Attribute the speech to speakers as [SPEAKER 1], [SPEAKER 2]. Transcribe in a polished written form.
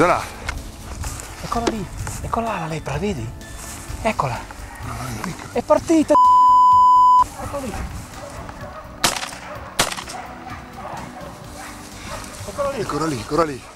[SPEAKER 1] Cos'era?
[SPEAKER 2] Eccola lì, eccola là la lepre, vedi? Eccola. È partita. Eccola lì. Eccola lì.
[SPEAKER 1] Ancora lì, ancora lì.